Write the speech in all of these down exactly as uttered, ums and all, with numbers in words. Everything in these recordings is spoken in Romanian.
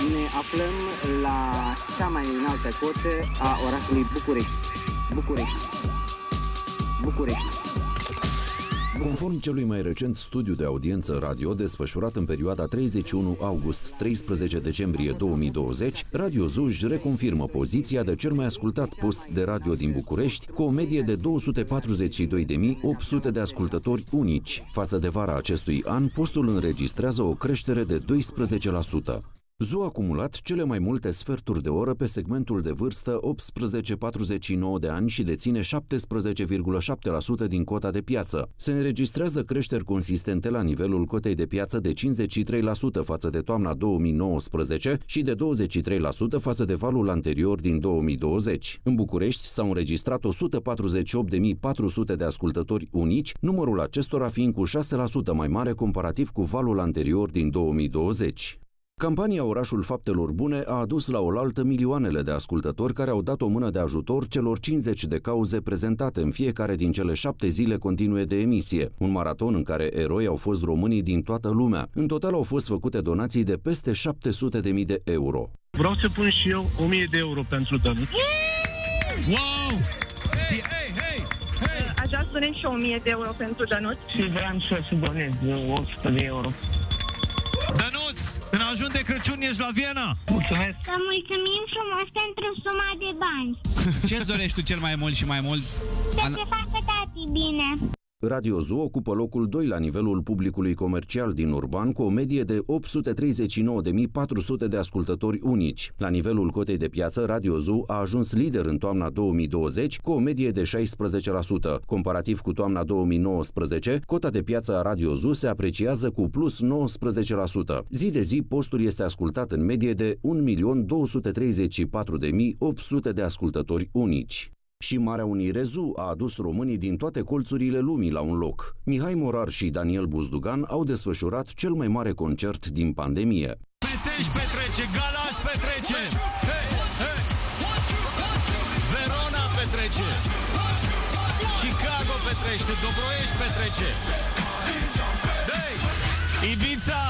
Ne aflăm la cea mai înaltă cotă a orașului București. București. București. Conform celui mai recent studiu de audiență radio desfășurat în perioada treizeci și unu august - treisprezece decembrie două mii douăzeci, Radio Z U își reconfirmă poziția de cel mai ascultat post de radio din București, cu o medie de două sute patruzeci și doi de mii opt sute de ascultători unici. Față de vara acestui an, postul înregistrează o creștere de doisprezece la sută. Z U a acumulat cele mai multe sferturi de oră pe segmentul de vârstă optsprezece patruzeci și nouă de ani și deține șaptesprezece virgulă șapte la sută din cota de piață. Se înregistrează creșteri consistente la nivelul cotei de piață de cincizeci și trei la sută față de toamna două mii nouăsprezece și de douăzeci și trei la sută față de valul anterior din două mii douăzeci. În București s-au înregistrat o sută patruzeci și opt de mii patru sute de ascultători unici, numărul acestora fiind cu șase la sută mai mare comparativ cu valul anterior din două mii douăzeci. Campania Orașul Faptelor Bune a adus la oaltă milioanele de ascultători care au dat o mână de ajutor celor cincizeci de cauze prezentate în fiecare din cele șapte zile continue de emisie, un maraton în care eroi au fost românii din toată lumea. În total au fost făcute donații de peste șapte sute de mii de euro. Vreau să pun și eu o mie de euro pentru Dănuț. Wow! Hey, hey, hey, hey. Aș vrea să donez și o mie de euro pentru Dănuț. Și vreau să donez o sută de euro. Dănuț, în ajun de Crăciun ești la Viena? Mulțumesc! Să mulțumim frumos pentru suma de bani. Ce-ți dorești tu cel mai mult și mai mult? Să se facă tati bine. Radio Z U ocupă locul doi la nivelul publicului comercial din urban, cu o medie de opt sute treizeci și nouă de mii patru sute de ascultători unici. La nivelul cotei de piață, Radio Z U a ajuns lider în toamna două mii douăzeci, cu o medie de șaisprezece la sută. Comparativ cu toamna două mii nouăsprezece, cota de piață a Radio Z U se apreciază cu plus nouăsprezece la sută. Zi de zi, postul este ascultat în medie de un milion două sute treizeci și patru de mii opt sute de ascultători unici. Și Marea Unire Z U a adus românii din toate colțurile lumii la un loc. Mihai Morar și Daniel Buzdugan au desfășurat cel mai mare concert din pandemie. Petești petrece, Galați petrece, hey, hey. Verona petrece, Chicago petrece, Dobroiești petrece, hey. Ibiza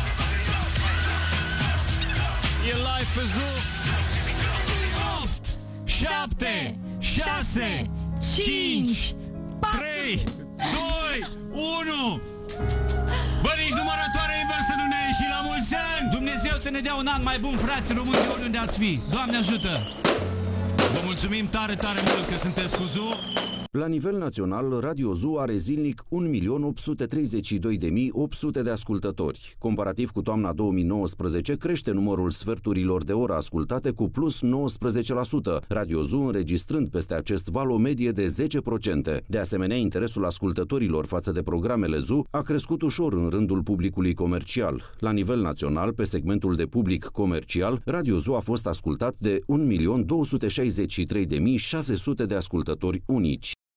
e live pe Z U. opt, șapte, șase, cinci, trei, doi, unu. Bă, nici numărătoare inversă nu ne-a ieșit. La mulți ani! Dumnezeu să ne dea un an mai bun, frații români, de oriunde ați fi. Doamne ajută! Vă mulțumim tare, tare mult că sunteți cu Z U. La nivel național, Radio Z U are zilnic un milion opt sute treizeci și doi de mii opt sute de ascultători. Comparativ cu toamna două mii nouăsprezece, crește numărul sferturilor de oră ascultate cu plus nouăsprezece la sută, Radio Z U înregistrând peste acest val o medie de zece la sută. De asemenea, interesul ascultătorilor față de programele Z U a crescut ușor în rândul publicului comercial. La nivel național, pe segmentul de public comercial, Radio Z U a fost ascultat de un milion două sute șaizeci și trei de mii șase sute de ascultători unici.